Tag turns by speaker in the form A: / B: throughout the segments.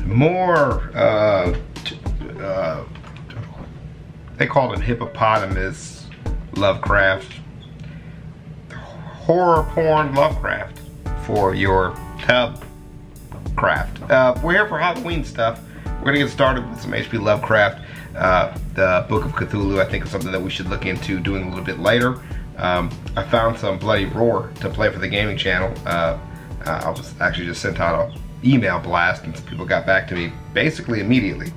A: more, they call it hippopotamus Lovecraft. Horror porn Lovecraft for your tub craft. We're here for Halloween stuff. We're gonna get started with some H.P. Lovecraft. The Book of Cthulhu, I think, is something that we should look into doing a little bit later. I found some Bloody Roar to play for the gaming channel. I was actually just sent out an email blast and some people got back to me basically immediately.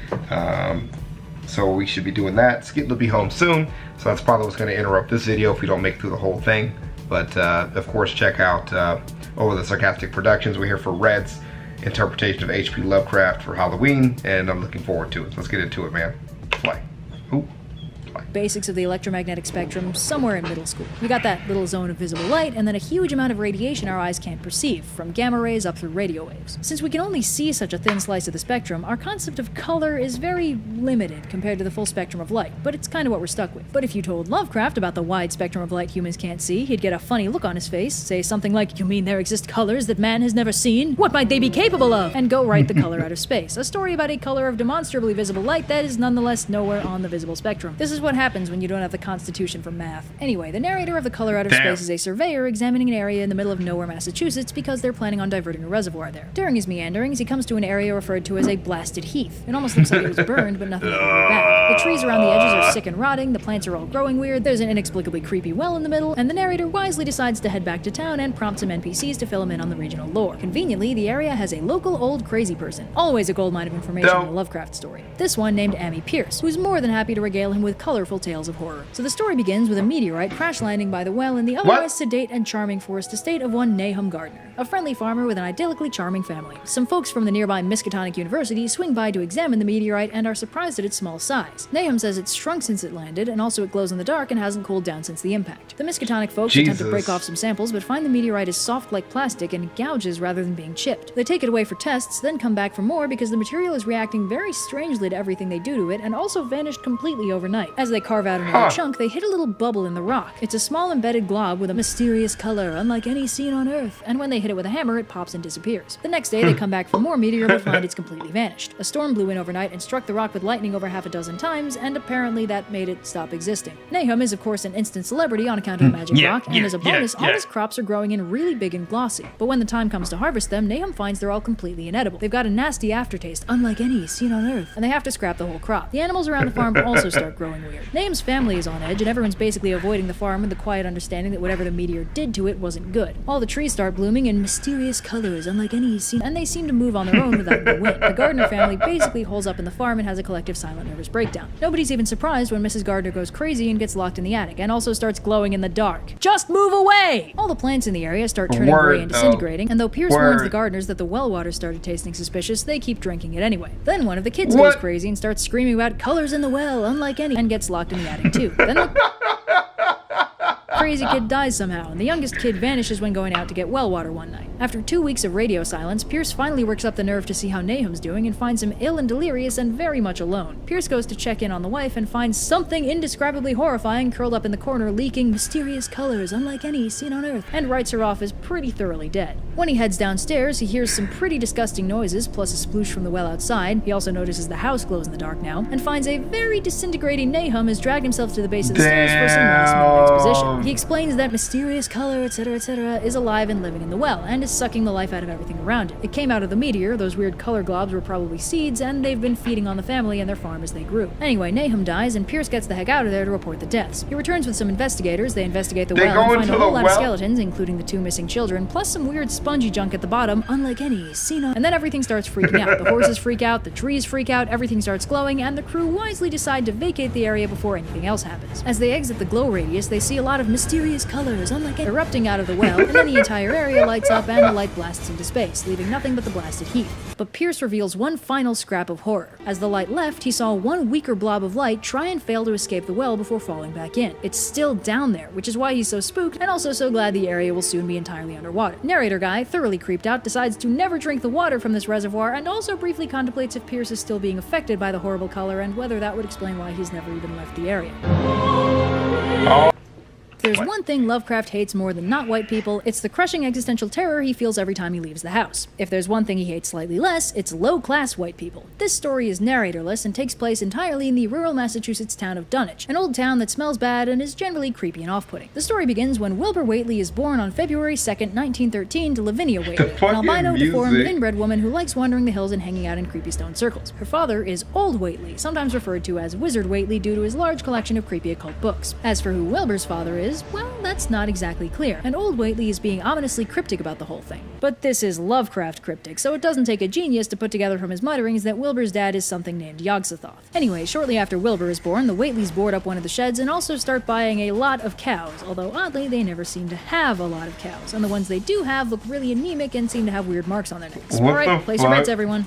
A: So we should be doing that. Skit will be home soon, so that's probably what's gonna interrupt this video if we don't make it through the whole thing. But of course, check out Over the Sarcastic Productions. We're here for Red's interpretation of H.P. Lovecraft for Halloween, and I'm looking forward to it. Let's get into it, man. Play. Ooh.
B: Basics of the electromagnetic spectrum somewhere in middle school. We got that little zone of visible light and then a huge amount of radiation our eyes can't perceive, from gamma rays up through radio waves. Since we can only see such a thin slice of the spectrum, our concept of color is very limited compared to the full spectrum of light, but it's kind of what we're stuck with. But if you told Lovecraft about the wide spectrum of light humans can't see, he'd get a funny look on his face, say something like, "You mean there exist colors that man has never seen? What might they be capable of?" and go write The Color Out of Space, a story about a color of demonstrably visible light that is nonetheless nowhere on the visible spectrum. This is what happens when you don't have the constitution for math. Anyway, the narrator of The Color Out of Space is a surveyor examining an area in the middle of nowhere, Massachusetts, because they're planning on diverting a reservoir there. During his meanderings, he comes to an area referred to as a blasted heath. It almost looks like it was burned, but nothing to go back. The trees around the edges are sick and rotting, the plants are all growing weird, there's an inexplicably creepy well in the middle, and the narrator wisely decides to head back to town and prompt some NPCs to fill him in on the regional lore. Conveniently, the area has a local old crazy person. Always a goldmine of information in a Lovecraft story. This one named Amy Pierce, who's more than happy to regale him with colorful tales of horror. So the story begins with a meteorite crash landing by the well in the otherwise sedate and charming forest estate of one Nahum Gardner, a friendly farmer with an idyllically charming family. Some folks from the nearby Miskatonic University swing by to examine the meteorite and are surprised at its small size. Nahum says it's shrunk since it landed, and also it glows in the dark and hasn't cooled down since the impact. The Miskatonic folks attempt to break off some samples, but find the meteorite is soft like plastic and gouges rather than being chipped. They take it away for tests, then come back for more because the material is reacting very strangely to everything they do to it, and also vanished completely overnight. As they carve out another chunk, they hit a little bubble in the rock. It's a small embedded glob with a mysterious color unlike any seen on Earth, and when they hit it with a hammer, it pops and disappears. The next day, they come back for more meteor but find it's completely vanished. A storm blew in overnight and struck the rock with lightning over half a dozen times, and apparently that made it stop existing. Nahum is of course an instant celebrity on account of the magic rock, and as a bonus, all his crops are growing in really big and glossy. But when the time comes to harvest them, Nahum finds they're all completely inedible. They've got a nasty aftertaste, unlike any seen on Earth, and they have to scrap the whole crop. The animals around the farm also start growing weird. Nahum's family is on edge, and everyone's basically avoiding the farm with the quiet understanding that whatever the meteor did to it wasn't good. All the trees start blooming in mysterious colors unlike any seen, and they seem to move on their own without the wind. The Gardner family basically holes up in the farm and has a collective silent nervous breakdown. Nobody's even surprised when Mrs. Gardner goes crazy and gets locked in the attic, and also starts glowing in the dark. Just move away! All the plants in the area start turning gray and disintegrating, and though Pierce warns the Gardners that the well water started tasting suspicious, they keep drinking it anyway. Then one of the kids goes crazy and starts screaming about colors in the well, unlike any, and gets locked in the attic too. Then the crazy kid dies somehow, and the youngest kid vanishes when going out to get well water one night. After 2 weeks of radio silence, Pierce finally works up the nerve to see how Nahum's doing and finds him ill and delirious and very much alone. Pierce goes to check in on the wife and finds something indescribably horrifying curled up in the corner leaking mysterious colors unlike any seen on Earth, and writes her off as pretty thoroughly dead. When he heads downstairs, he hears some pretty disgusting noises plus a sploosh from the well outside. He also notices the house glows in the dark now, and finds a very disintegrating Nahum has dragged himself to the base of the stairs for some last minute exposition. He explains that mysterious color, etc., is alive and living in the well, and is sucking the life out of everything around it. It came out of the meteor, those weird color globs were probably seeds, and they've been feeding on the family and their farm as they grew. Anyway, Nahum dies, and Pierce gets the heck out of there to report the deaths. He returns with some investigators, they investigate the well and find a whole lot of skeletons, including the 2 missing children, plus some weird spongy junk at the bottom, unlike any seen on. And then everything starts freaking out. The horses freak out, the trees freak out, everything starts glowing, and the crew wisely decide to vacate the area before anything else happens. As they exit the glow radius, they see a lot of mysterious colors, unlike erupting out of the well, and then the entire area lights up and the light blasts into space, leaving nothing but the blasted heath. But Pierce reveals one final scrap of horror. As the light left, he saw one weaker blob of light try and fail to escape the well before falling back in. It's still down there, which is why he's so spooked, and also so glad the area will soon be entirely underwater. Narrator guy, thoroughly creeped out, decides to never drink the water from this reservoir, and also briefly contemplates if Pierce is still being affected by the horrible color and whether that would explain why he's never even left the area. There's one thing Lovecraft hates more than not white people, it's the crushing existential terror he feels every time he leaves the house. If there's one thing he hates slightly less, it's low-class white people. This story is narratorless and takes place entirely in the rural Massachusetts town of Dunwich, an old town that smells bad and is generally creepy and off-putting. The story begins when Wilbur Whately is born on February 2nd, 1913 to Lavinia Whately, an albino, deformed, inbred woman who likes wandering the hills and hanging out in creepy stone circles. Her father is Old Whately, sometimes referred to as Wizard Whately due to his large collection of creepy occult books. As for who Wilbur's father is, well, that's not exactly clear, and Old Whately is being ominously cryptic about the whole thing. But this is Lovecraft cryptic, so it doesn't take a genius to put together from his mutterings that Wilbur's dad is something named Yog-Sothoth. Anyway, shortly after Wilbur is born, the Whateleys board up one of the sheds and also start buying a lot of cows, although oddly they never seem to have a lot of cows, and the ones they do have look really anemic and seem to have weird marks on their necks. Alright, place your bets, everyone.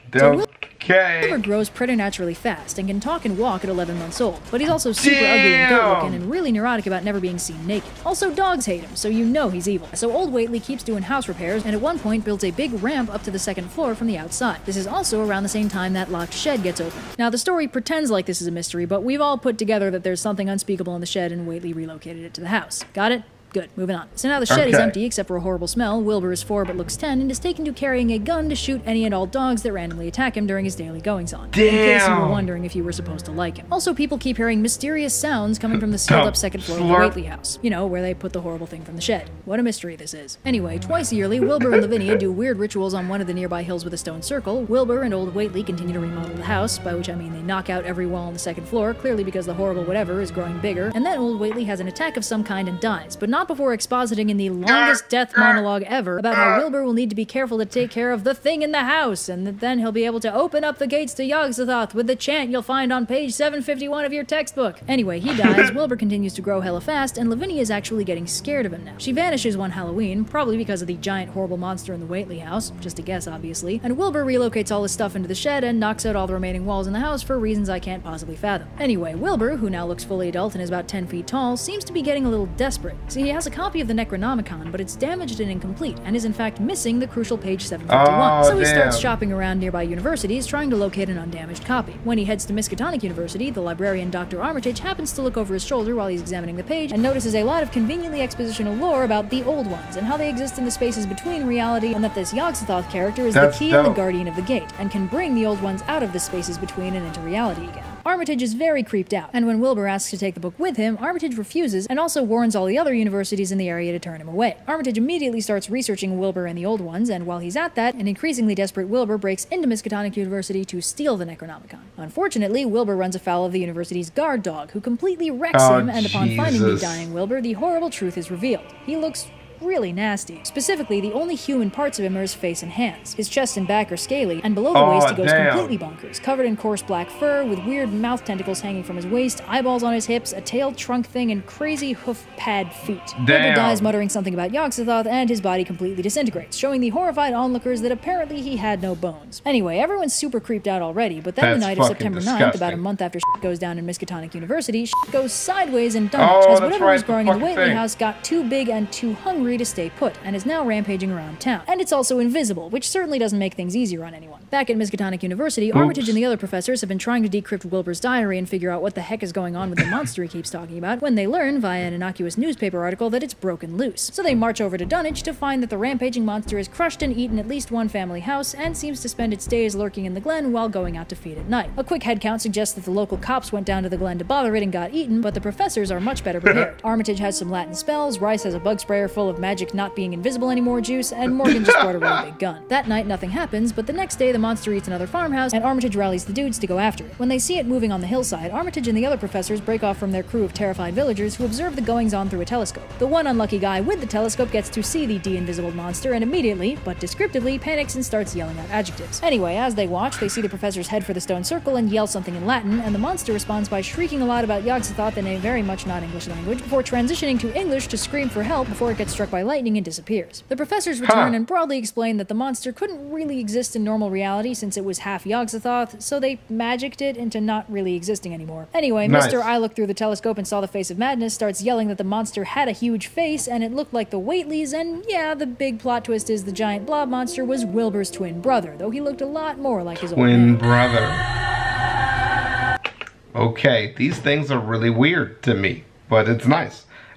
B: Wilbur grows preternaturally fast and can talk and walk at 11 months old, but he's also super ugly and goat-looking and really neurotic about never being seen naked. Also, dogs hate him, so you know he's evil. So Old Whately keeps doing house repairs and at one point builds a big ramp up to the second floor from the outside. This is also around the same time that locked shed gets opened. Now, the story pretends like this is a mystery, but we've all put together that there's something unspeakable in the shed and Whately relocated it to the house. Got it? Good, moving on. So now the shed is empty except for a horrible smell. Wilbur is 4 but looks 10 and is taken to carrying a gun to shoot any and all dogs that randomly attack him during his daily goings-on. In case you were wondering if you were supposed to like him. Also, people keep hearing mysterious sounds coming from the sealed-up second floor of the Whately house. You know, where they put the horrible thing from the shed. What a mystery this is. Anyway, twice yearly, Wilbur and Lavinia do weird rituals on one of the nearby hills with a stone circle. Wilbur and Old Whately continue to remodel the house, by which I mean they knock out every wall on the second floor, clearly because the horrible whatever is growing bigger, and then Old Whately has an attack of some kind and dies, but not before expositing in the longest death monologue ever about how Wilbur will need to be careful to take care of the thing in the house, and that then he'll be able to open up the gates to Yog-Sothoth with the chant you'll find on page 751 of your textbook. Anyway, he dies, Wilbur continues to grow hella fast, and Lavinia is actually getting scared of him now. She vanishes one Halloween, probably because of the giant horrible monster in the Whately house, just a guess obviously, and Wilbur relocates all his stuff into the shed and knocks out all the remaining walls in the house for reasons I can't possibly fathom. Anyway, Wilbur, who now looks fully adult and is about 10 feet tall, seems to be getting a little desperate. See, he has a copy of the Necronomicon, but it's damaged and incomplete, and is in fact missing the crucial page 751. So he starts shopping around nearby universities, trying to locate an undamaged copy. When he heads to Miskatonic University, the librarian Dr. Armitage happens to look over his shoulder while he's examining the page, and notices a lot of conveniently expositional lore about the Old Ones, and how they exist in the spaces between reality, and that this Yog-Sothoth character is the key and the guardian of the gate, and can bring the Old Ones out of the spaces between and into reality again. Armitage is very creeped out, and when Wilbur asks to take the book with him, Armitage refuses and also warns all the other universities in the area to turn him away. Armitage immediately starts researching Wilbur and the Old Ones, and while he's at that, an increasingly desperate Wilbur breaks into Miskatonic University to steal the Necronomicon. Unfortunately, Wilbur runs afoul of the university's guard dog, who completely wrecks him, and upon finding the dying Wilbur, the horrible truth is revealed. He looks really nasty. Specifically, the only human parts of him are his face and hands. His chest and back are scaly, and below the waist he goes completely bonkers, covered in coarse black fur, with weird mouth tentacles hanging from his waist, eyeballs on his hips, a tailed trunk thing, and crazy hoof pad feet. Wilbur dies muttering something about Yog-Sothoth, and his body completely disintegrates, showing the horrified onlookers that apparently he had no bones. Anyway, everyone's super creeped out already, but then the night of September 9th, about a month after shit goes down in Miskatonic University, shit goes sideways in Dunwich, as whatever was growing in the Whately house got too big and too hungry to stay put, and is now rampaging around town. And it's also invisible, which certainly doesn't make things easier on anyone. Back at Miskatonic University, Armitage and the other professors have been trying to decrypt Wilbur's diary and figure out what the heck is going on with the monster he keeps talking about, when they learn, via an innocuous newspaper article, that it's broken loose. So they march over to Dunwich to find that the rampaging monster has crushed and eaten at least one family house, and seems to spend its days lurking in the glen while going out to feed at night. A quick headcount suggests that the local cops went down to the glen to bother it and got eaten, but the professors are much better prepared. Armitage has some Latin spells, Rice has a bug sprayer full of magic not being invisible anymore juice, and Morgan just brought a really big gun. That night nothing happens, but the next day the monster eats another farmhouse, and Armitage rallies the dudes to go after it. When they see it moving on the hillside, Armitage and the other professors break off from their crew of terrified villagers who observe the goings-on through a telescope. The one unlucky guy with the telescope gets to see the de-invisible monster and immediately, but descriptively, panics and starts yelling out adjectives. Anyway, as they watch, they see the professors head for the stone circle and yell something in Latin, and the monster responds by shrieking a lot about Yog-Sothoth in a very much not English language, before transitioning to English to scream for help before it gets struck by lightning and disappears. The professors return and broadly explain that the monster couldn't really exist in normal reality since it was half Yog-Sothoth, so they magicked it into not really existing anymore. Anyway, Mr. I looked through the telescope and saw the face of madness, starts yelling that the monster had a huge face and it looked like the Whateleys, and yeah, the big plot twist is the giant blob monster was Wilbur's twin brother, though he looked a lot more like his old man. Brother.
A: Okay, these things are really weird to me, but it's nice.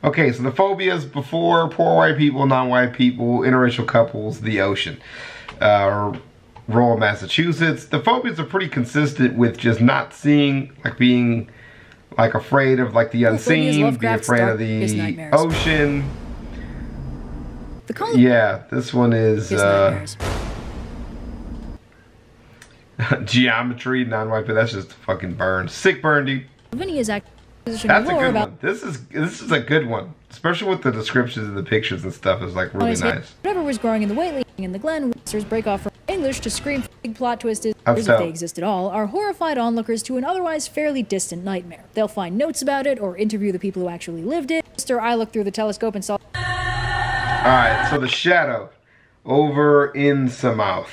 A: Okay, so the phobias before: poor white people, non-white people, interracial couples, the ocean. Rural Massachusetts. The phobias are pretty consistent with just not seeing, like being like afraid of like the unseen, be afraid of the ocean. Yeah, this one is geometry, non-white people. That's just fucking burn. Sick burn, dude.
B: That's a
A: good one. This is a good one, especially with the descriptions and the pictures and stuff. Is like really nice.
B: Whatever was growing in the Whately in the Glen, Webster's break off from English to scream big plot twist is, if they exist at all, are horrified onlookers to an otherwise fairly distant nightmare. They'll find notes about it or interview the people who actually lived it. Mr. I looked through the telescope and saw.
A: Alright, so the shadow over in Samouth.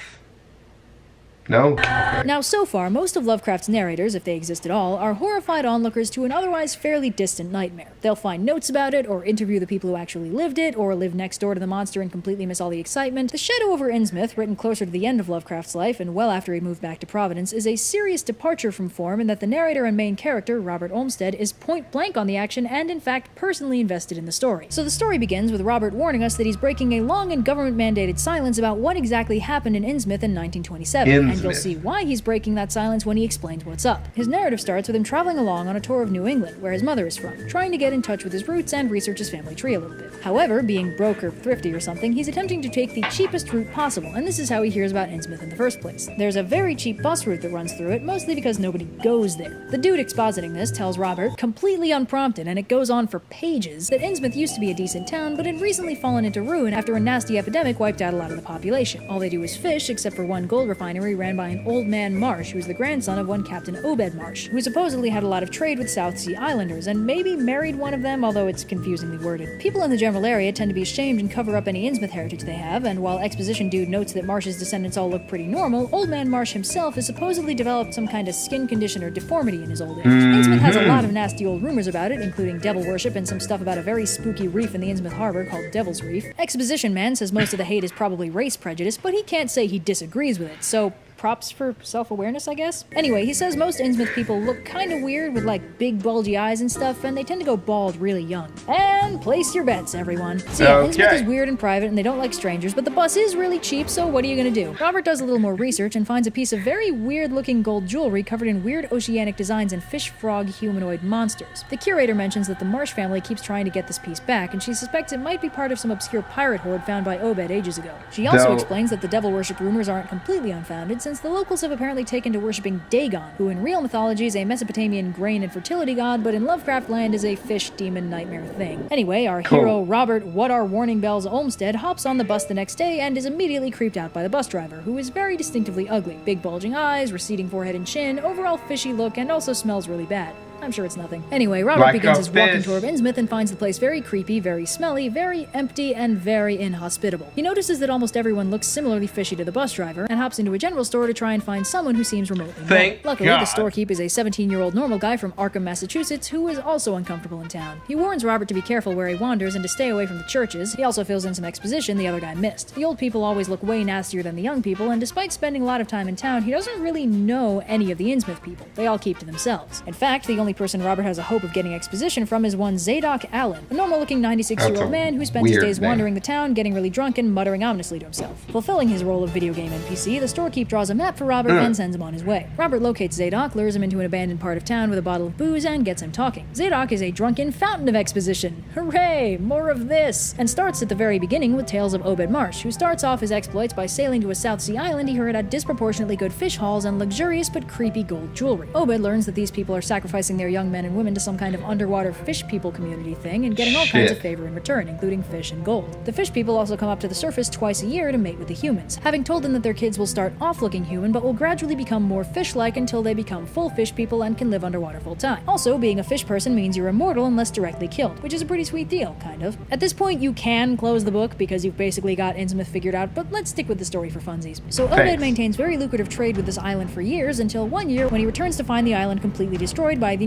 A: No? Okay.
B: Now, so far, most of Lovecraft's narrators, if they exist at all, are horrified onlookers to an otherwise fairly distant nightmare. They'll find notes about it, or interview the people who actually lived it, or live next door to the monster and completely miss all the excitement. The Shadow over Innsmouth, written closer to the end of Lovecraft's life, and well after he moved back to Providence, is a serious departure from form in that the narrator and main character, Robert Olmsted, is point blank on the action and, in fact, personally invested in the story. So the story begins with Robert warning us that he's breaking a long and government-mandated silence about what exactly happened in Innsmouth in 1927. And you'll see why he's breaking that silence when he explains what's up. His narrative starts with him traveling along on a tour of New England, where his mother is from, trying to get in touch with his roots and research his family tree a little bit. However, being broke or thrifty or something, he's attempting to take the cheapest route possible, and this is how he hears about Innsmouth in the first place. There's a very cheap bus route that runs through it, mostly because nobody goes there. The dude expositing this tells Robert, completely unprompted, and it goes on for pages, that Innsmouth used to be a decent town, but had recently fallen into ruin after a nasty epidemic wiped out a lot of the population. All they do is fish, except for one gold refinery ran by an old man Marsh, who was the grandson of one Captain Obed Marsh, who supposedly had a lot of trade with South Sea Islanders, and maybe married one of them, although it's confusingly worded. People in the general area tend to be ashamed and cover up any Innsmouth heritage they have, and while Exposition Dude notes that Marsh's descendants all look pretty normal, Old Man Marsh himself has supposedly developed some kind of skin condition or deformity in his old age. Innsmouth has a lot of nasty old rumors about it, including devil worship and some stuff about a very spooky reef in the Innsmouth harbor called Devil's Reef. Exposition Man says most of the hate is probably race prejudice, but he can't say he disagrees with it, so props for self-awareness, I guess? Anyway, he says most Innsmouth people look kinda weird with like big bulgy eyes and stuff, and they tend to go bald really young. And place your bets, everyone. So yeah, Innsmouth is weird and private, and they don't like strangers, but the bus is really cheap, so what are you gonna do? Robert does a little more research and finds a piece of very weird-looking gold jewelry covered in weird oceanic designs and fish-frog humanoid monsters. The curator mentions that the Marsh family keeps trying to get this piece back, and she suspects it might be part of some obscure pirate hoard found by Obed ages ago. She also explains that the devil worship rumors aren't completely unfounded, since the locals have apparently taken to worshipping Dagon, who in real mythology is a Mesopotamian grain and fertility god, but in Lovecraft land is a fish demon nightmare thing. Anyway, our hero Robert What Are Warning Bells Olmsted hops on the bus the next day and is immediately creeped out by the bus driver, who is very distinctively ugly. Big bulging eyes, receding forehead and chin, overall fishy look, and also smells really bad. I'm sure it's nothing. Anyway, Robert begins his walking tour of Innsmouth and finds the place very creepy, very smelly, very empty, and very inhospitable. He notices that almost everyone looks similarly fishy to the bus driver, and hops into a general store to try and find someone who seems remotely normal. Luckily, the storekeep is a 17-year-old normal guy from Arkham, Massachusetts, who is also uncomfortable in town. He warns Robert to be careful where he wanders and to stay away from the churches. He also fills in some exposition the other guy missed. The old people always look way nastier than the young people, and despite spending a lot of time in town, he doesn't really know any of the Innsmouth people. They all keep to themselves. In fact, the only person Robert has a hope of getting exposition from is one Zadok Allen, a normal-looking 96-year-old man who spends his days wandering the town, getting really drunk, and muttering ominously to himself. Fulfilling his role of video game NPC, the storekeep draws a map for Robert and sends him on his way. Robert locates Zadok, lures him into an abandoned part of town with a bottle of booze, and gets him talking. Zadok is a drunken fountain of exposition. Hooray! More of this! And starts at the very beginning with tales of Obed Marsh, who starts off his exploits by sailing to a South Sea island he heard had disproportionately good fish hauls and luxurious but creepy gold jewelry. Obed learns that these people are sacrificing their young men and women to some kind of underwater fish people community thing and getting all kinds of favor in return, including fish and gold. The fish people also come up to the surface twice a year to mate with the humans, having told them that their kids will start off looking human but will gradually become more fish-like until they become full fish people and can live underwater full-time. Also, being a fish person means you're immortal unless directly killed, which is a pretty sweet deal, kind of. At this point, you can close the book because you've basically got Innsmouth figured out, but let's stick with the story for funsies. So Obed maintains very lucrative trade with this island for years until one year when he returns to find the island completely destroyed by the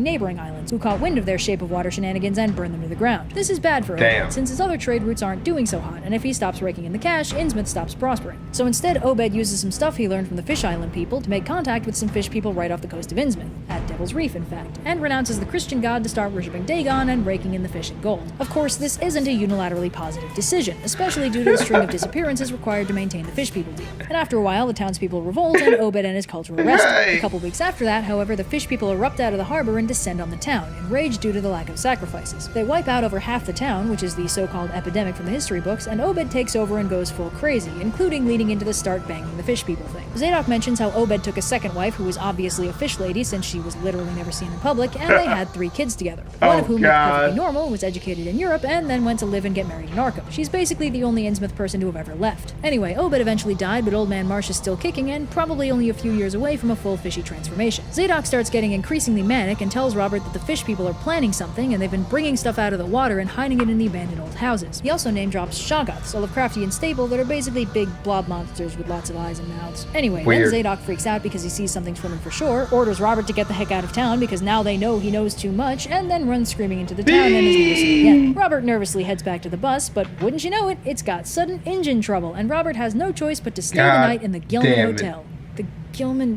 B: neighboring islands, who caught wind of their shape of water shenanigans and burned them to the ground. This is bad for Obed, since his other trade routes aren't doing so hot, and if he stops raking in the cash, Innsmouth stops prospering. So instead, Obed uses some stuff he learned from the Fish Island people to make contact with some fish people right off the coast of Innsmouth, at Devil's Reef in fact, and renounces the Christian god to start worshipping Dagon and raking in the fish and gold. Of course, this isn't a unilaterally positive decision, especially due to the string of disappearances required to maintain the fish people deal. And after a while, the townspeople revolt and Obed and his cult are arrested. A couple weeks after that, however, the fish people erupt out of the harbor and descend on the town, enraged due to the lack of sacrifices. They wipe out over half the town, which is the so-called epidemic from the history books, and Obed takes over and goes full crazy, including leading into the start banging the fish people thing. Zadok mentions how Obed took a second wife who was obviously a fish lady since she was literally never seen in public, and they had 3 kids together. One of whom looked perfectly normal, was educated in Europe, and then went to live and get married in Arkham. She's basically the only Innsmouth person to have ever left. Anyway, Obed eventually died, but Old Man Marsh is still kicking and probably only a few years away from a full fishy transformation. Zadok starts getting increasingly manic and tells Robert that the fish people are planning something and they've been bringing stuff out of the water and hiding it in the abandoned old houses. He also name drops Shoggoths, a Lovecraftian staple that are basically big blob monsters with lots of eyes and mouths. Anyway, then Zadok freaks out because he sees something swimming for shore, orders Robert to get the heck out of town because now they know he knows too much, and then runs screaming into the town and is never seen again. Robert nervously heads back to the bus, but wouldn't you know it, it's got sudden engine trouble, and Robert has no choice but to stay the night in the Gilman Hotel. The Gilman...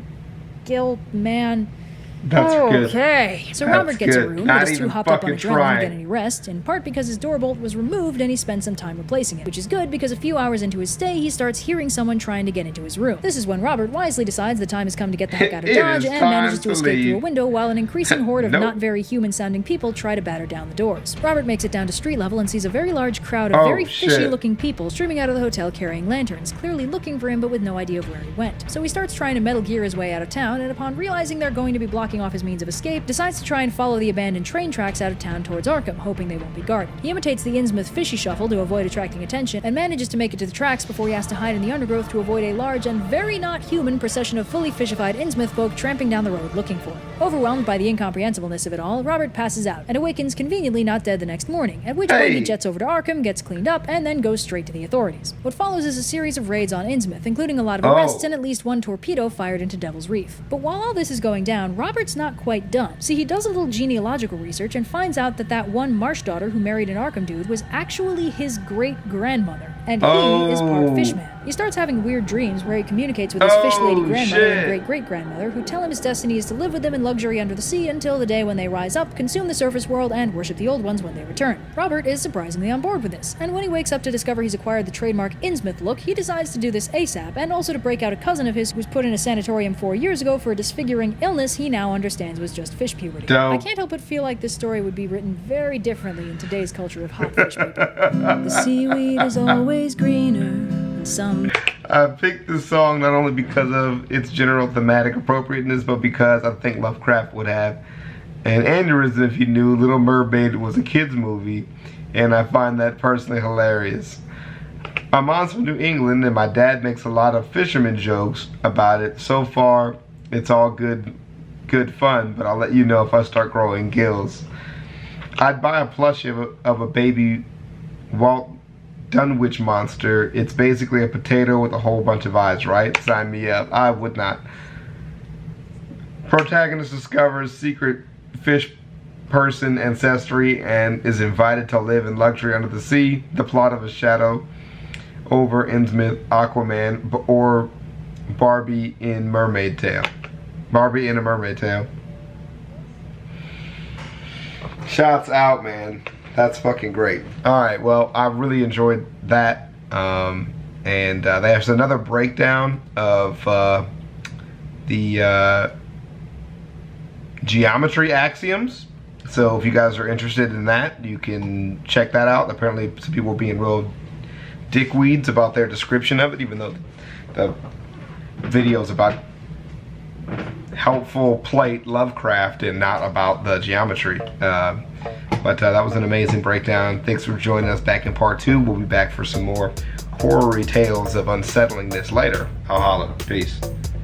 A: That's good.
B: Okay. So Robert gets a room, but is too hopped up on adrenaline to get any rest, in part because his door bolt was removed and he spent some time replacing it, which is good because a few hours into his stay, he starts hearing someone trying to get into his room. This is when Robert wisely decides the time has come to get the heck out of Dodge and manages to escape through a window while an increasing horde of not very human-sounding people try to batter down the doors. Robert makes it down to street level and sees a very large crowd of very fishy-looking people streaming out of the hotel carrying lanterns, clearly looking for him but with no idea of where he went. So he starts trying to Metal Gear his way out of town, and upon realizing they're going to be blocking off his means of escape, decides to try and follow the abandoned train tracks out of town towards Arkham, hoping they won't be guarded. He imitates the Innsmouth fishy shuffle to avoid attracting attention, and manages to make it to the tracks before he has to hide in the undergrowth to avoid a large and very not human procession of fully fishified Innsmouth folk tramping down the road looking for him. Overwhelmed by the incomprehensibleness of it all, Robert passes out, and awakens conveniently not dead the next morning, at which point he jets over to Arkham, gets cleaned up, and then goes straight to the authorities. What follows is a series of raids on Innsmouth, including a lot of arrests and at least one torpedo fired into Devil's Reef. But while all this is going down, Robert's not quite done. See, he does a little genealogical research and finds out that that one Marsh daughter who married an Arkham dude was actually his great-grandmother, and he is part fishman. He starts having weird dreams where he communicates with his fish lady grandmother and great-great-grandmother, who tell him his destiny is to live with them in luxury under the sea until the day when they rise up, consume the surface world, and worship the old ones when they return. Robert is surprisingly on board with this, and when he wakes up to discover he's acquired the trademark Innsmouth look, he decides to do this ASAP, and also to break out a cousin of his who was put in a sanatorium 4 years ago for a disfiguring illness he now understands was just fish puberty. I can't help but feel like this story would be written very differently in today's culture of hot fish people. The seaweed is always greener. I
A: picked this song not only because of its general thematic appropriateness, but because I think Lovecraft would have an aneurysm if he knew Little Mermaid was a kid's movie, and I find that personally hilarious. My mom's from New England, and my dad makes a lot of fisherman jokes about it. So far, it's all good fun, but I'll let you know if I start growing gills. I'd buy a plushie of a baby Walt Dunwich monster. It's basically a potato with a whole bunch of eyes, right? Sign me up. I would not. Protagonist discovers secret fish person ancestry and is invited to live in luxury under the sea. The plot of A Shadow over Innsmouth, Aquaman, or Barbie in Mermaid Tale. Barbie in a Mermaid Tale. Shouts out, man. That's fucking great. Alright, well, I really enjoyed that. There's another breakdown of the geometry axioms. So if you guys are interested in that, you can check that out. Apparently some people were being real dickweeds about their description of it, even though the video's about helpful plate Lovecraft and not about the geometry. But that was an amazing breakdown. Thanks for joining us back in part 2. We'll be back for some more horror tales of unsettlingness later. I'll holla. Peace.